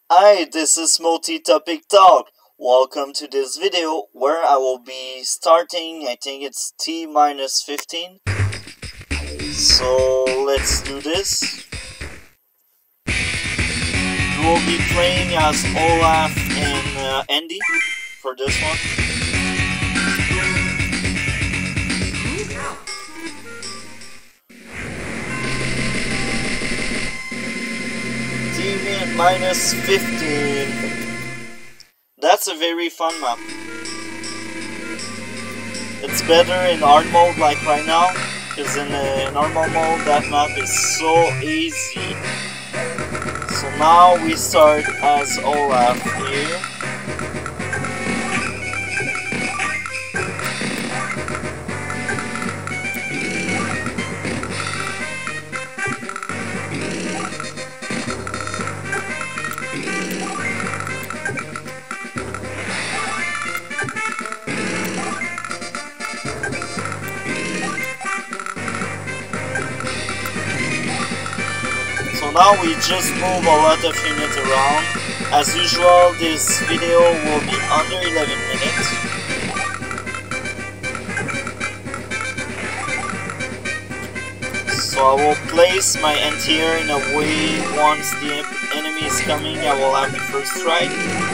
Hi, this is Multi-Topic Talk. Welcome to this video where I will be starting, I think it's T minus 15. So let's do this. We will be playing as Olaf and Andy for this one. T minus 15. That's a very fun map. It's better in hard mode like right now, because in normal mode that map is so easy. So now we start as Olaf here. So now we just move a lot of units around. As usual, this video will be under 11 minutes. So I will place my anti-air in a way once the enemy is coming, I will have the first strike.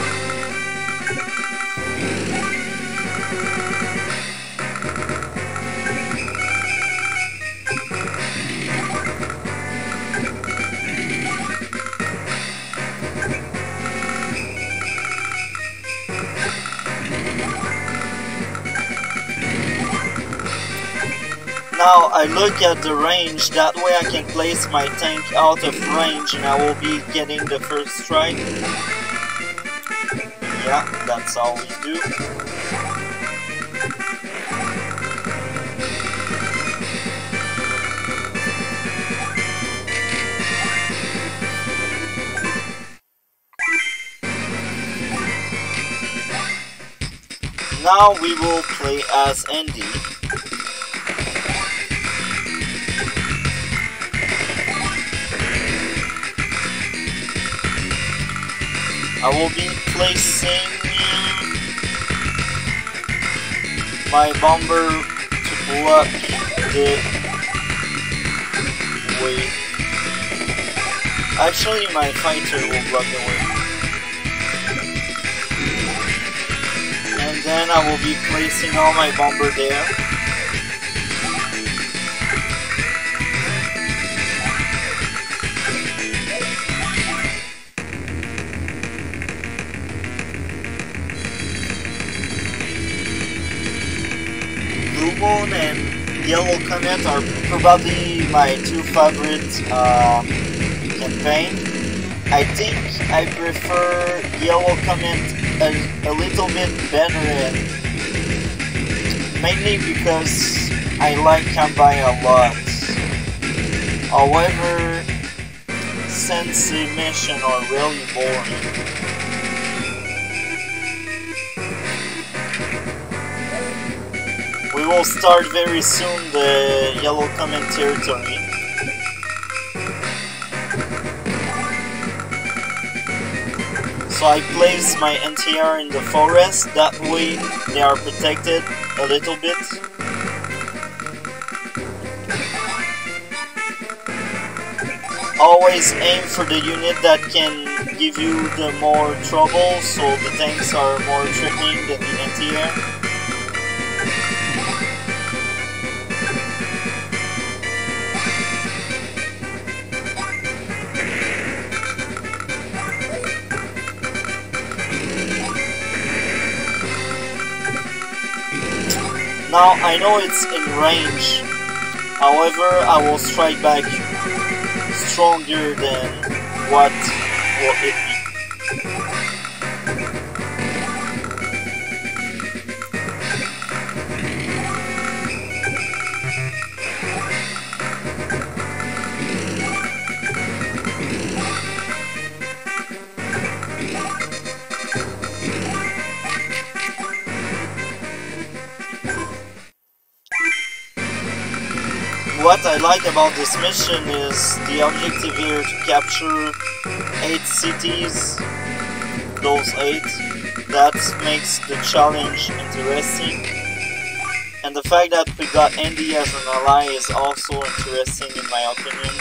Now I look at the range, that way I can place my tank out of range and I will be getting the first strike. Yeah, that's how we do. Now we will play as Andy. I will be placing my bomber to block the way. Actually, my fighter will block the way. And then I will be placing all my bomber there. Blue Moon and Yellow Comet are probably my two favorite campaign. I think I prefer Yellow Comet a little bit better, and mainly because I like Kambai a lot. However, since the mission are really boring. We will start very soon the Yellow Comet territory. So I place my anti-air in the forest, that way they are protected a little bit. Always aim for the unit that can give you the more trouble, so the tanks are more threatening than the anti-air. Now I know it's in range, however I will strike back stronger than what will hit me. what I like about this mission is the objective here to capture 8 cities, those 8. That makes the challenge interesting. And the fact that we got Andy as an ally is also interesting in my opinion.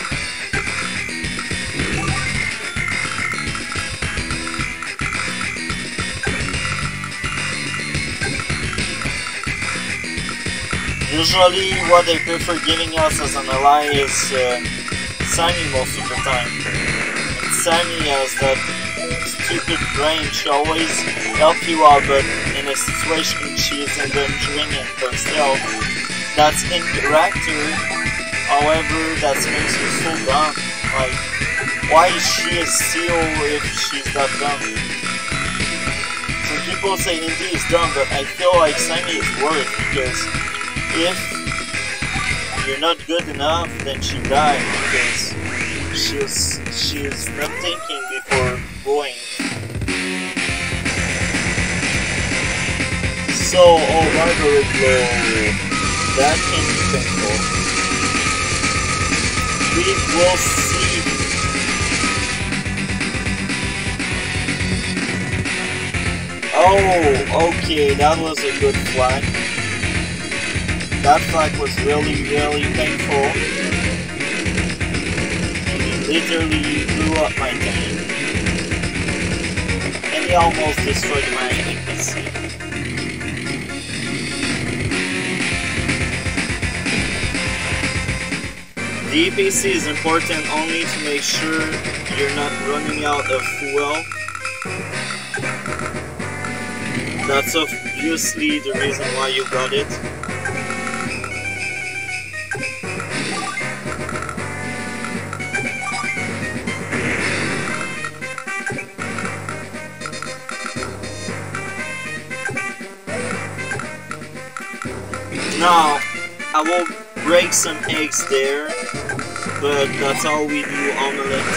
Usually what they prefer giving us as an ally is Sammy most of the time. And Sammy has that stupid brain, she always helps you out, but in a situation she isn't doing it herself. That's incorrect, however, that makes you so dumb. Like, why is she a seal if she's that dumb? Some people say Indy is dumb, but I feel like Sammy is worse, because if you're not good enough, then she died, because she is not thinking before going. So, oh, Margaret Blow, that can be painful. We will see. Oh, okay, that was a good flag. That flag was really, really painful. He literally blew up my tank. And he almost destroyed my APC. The APC is important only to make sure you're not running out of fuel. That's obviously the reason why you got it. Now, I will break some eggs there, but that's how we do omelette.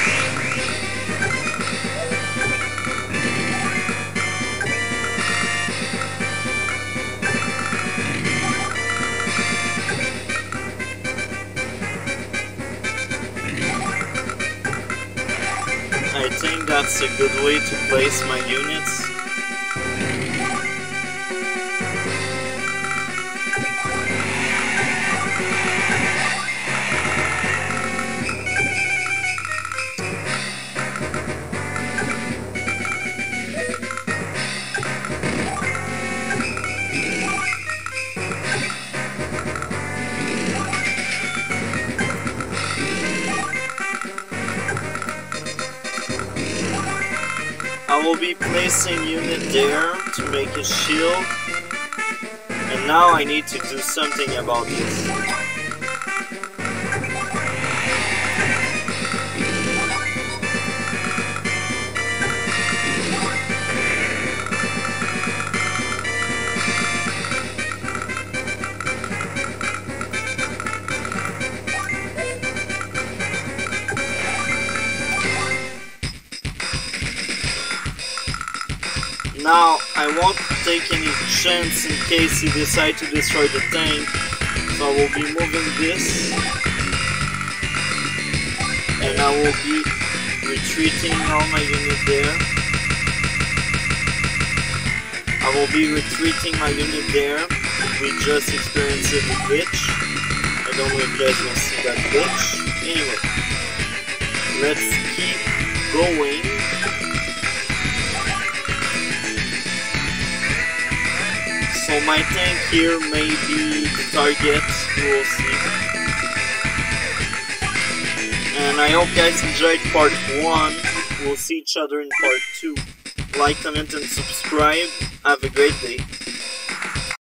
I think that's a good way to place my units. I will be placing unit there to make a shield, and now I need to do something about this. Now, I won't take any chance in case he decides to destroy the tank, so I will be moving this, and I will be retreating all my unit there. I will be retreating my unit there. We just experienced a glitch. I don't know if you guys will see that glitch. Anyway, let's keep going. So my tank here may be the target, we'll see. And I hope you guys enjoyed part 1. We'll see each other in part 2. Like, comment, and subscribe. Have a great day.